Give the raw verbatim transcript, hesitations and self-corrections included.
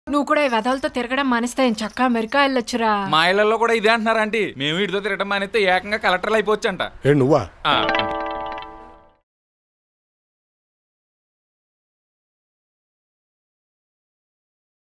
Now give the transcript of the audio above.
నువ్వు కూడా ఈ వెధలతో తిరగడం మానేస్తే చక్క అమెరికా వెళ్ళొచ్చురా. మా ఇళ్లలో కూడా ఇదే అంటున్నారు ఆంటీ. మేము వీటితో తిరగడం మానేస్తే ఏకంగా కలెక్టర్లు అయిపోవచ్చంట. నువ్వా?